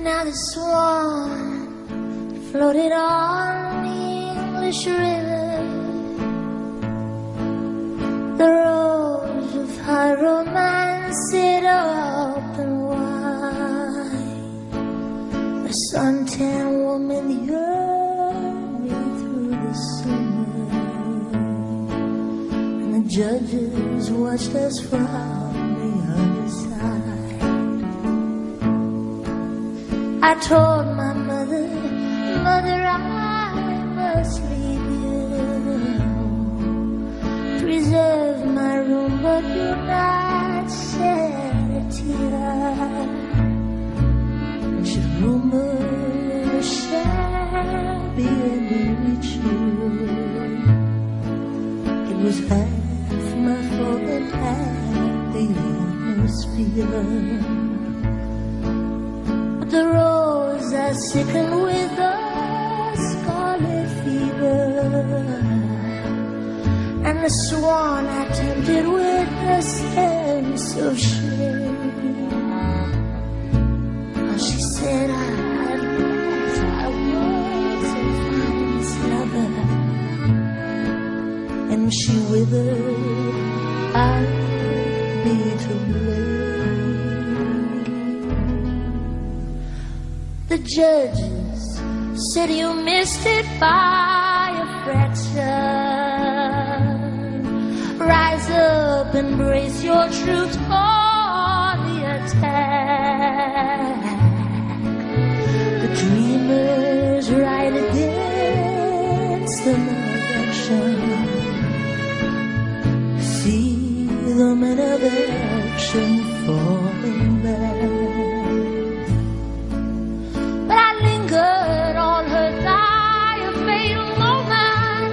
Now the swan floated on the English River. The rose of high romance sit open wide. A suntan woman yearned me through the summer, and the judges watched us from the other side. I told my mother, Mother, I must leave you. Preserve my room, but do not shed a tear. And should rumor shabby and reach you, it was half my fault and half the atmosphere. The rose are sickened with a scarlet fever, and the swan I tempted with a sense of shame. She said I was a finest lover, and if she withered, I'd be to blame. The judges said you missed it by a fraction. Rise up and brace your troops for the attack. The dreamers ride against the direction. See them in action falling back. On her diaphragm moment,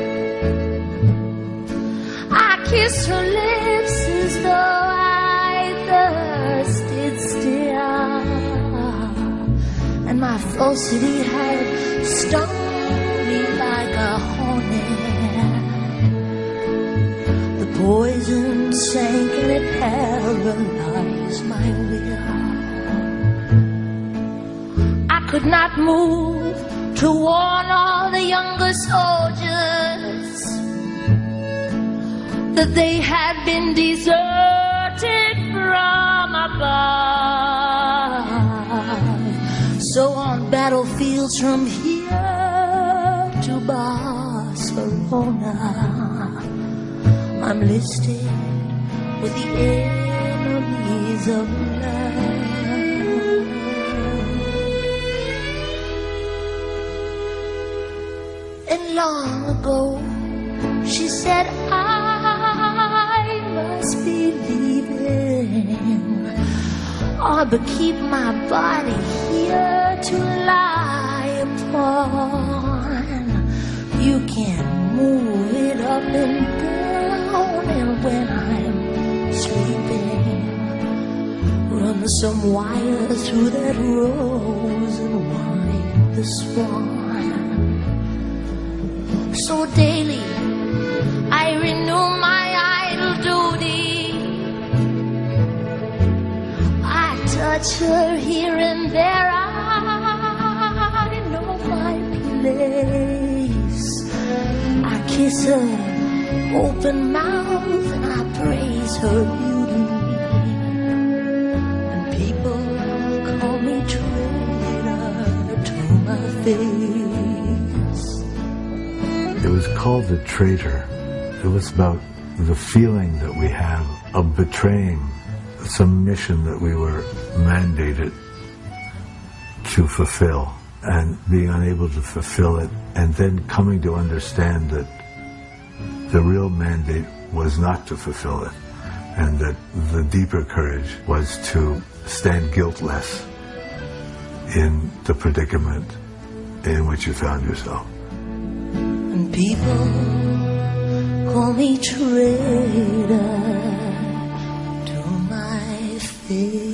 I kissed her lips as though I thirsted still, and my falsity had stung me like a hornet. The poison sank and it paralyzed my will. Could not move to warn all the younger soldiers that they had been deserted from above. So on battlefields from here to Barcelona, I'm listed with the enemies of love. And long ago, she said, I must be leaving, but keep my body here to lie upon. You can move it up and down, and when I'm sleeping, run some wire through that rose and wind the swan. So daily I renew my idle duty. I touch her here and there, I know my place. I kiss her open mouth and I praise her beauty. And people call me traitor to my face. It was called The Traitor. It was about the feeling that we have of betraying some mission that we were mandated to fulfill and being unable to fulfill it, and then coming to understand that the real mandate was not to fulfill it, and that the deeper courage was to stand guiltless in the predicament in which you found yourself. And people call me traitor to my face.